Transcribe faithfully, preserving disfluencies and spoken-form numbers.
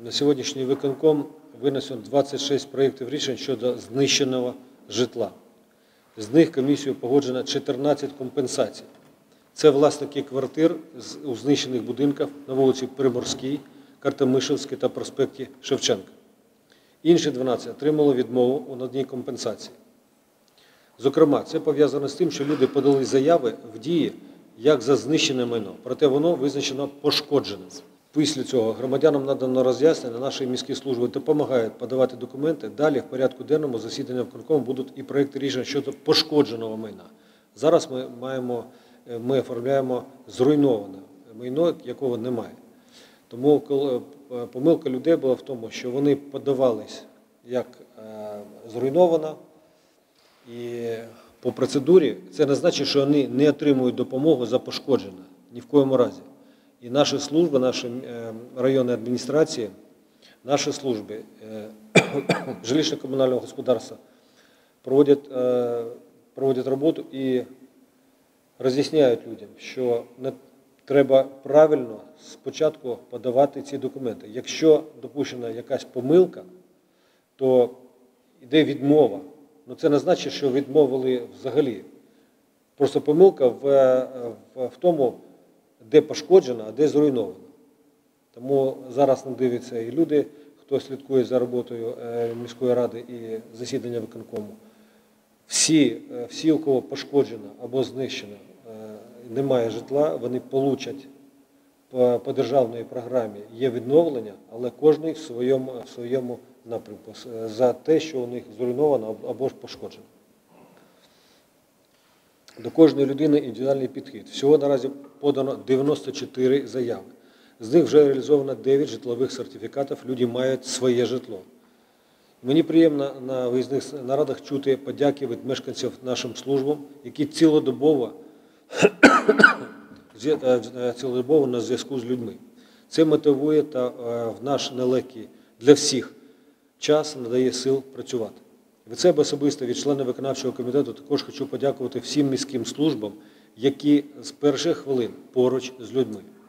На сьогоднішній виконком винесено двадцять шість проєктів рішень щодо знищеного житла. З них комісією погоджено чотирнадцять компенсацій. Це власники квартир у знищених будинках на вулиці Приморській, Картемишевській та проспекті Шевченка. Інші дванадцять отримали відмову у наданні компенсації. Зокрема, це пов'язано з тим, що люди подали заяви в дії як за знищене майно, проте воно визначено пошкодженим. Після цього громадянам надано роз'яснення, наші міські служби допомагають подавати документи. Далі в порядку денному засідання виконкому будуть і проєкти рішень щодо пошкодженого майна. Зараз ми, маємо, ми оформляємо зруйноване майно, якого немає. Тому коли, помилка людей була в тому, що вони подавались як е, зруйновано, і по процедурі це не значить, що вони не отримують допомогу за пошкоджене. Ні в коєму разі. І наші служби, наші районні адміністрації, наші служби жилищно-комунального господарства проводять, проводять роботу і роз'ясняють людям, що не треба правильно спочатку подавати ці документи. Якщо допущена якась помилка, то йде відмова. Ну, це не значить, що відмовили взагалі. Просто помилка в, в, в тому, де пошкоджено, а де зруйновано. Тому зараз нам дивляться і люди, хто слідкує за роботою міської ради і засідання виконкому. Всі, всі, у кого пошкоджено або знищено, немає житла, вони получать по, по державній програмі є відновлення, але кожен в своєму, в своєму напрямку за те, що у них зруйновано або ж пошкоджено. До кожної людини індивідуальний підхід. Всього наразі подано дев'яносто чотири заяви. З них вже реалізовано дев'ять житлових сертифікатів, люди мають своє житло. Мені приємно на виїзних нарадах чути подяки від мешканців нашим службам, які цілодобово, цілодобово на зв'язку з людьми. Це мотивує та в наш нелегкий для всіх час надає сил працювати. Від себе особисто, від членів виконавчого комітету також хочу подякувати всім міським службам, які з перших хвилин поруч з людьми.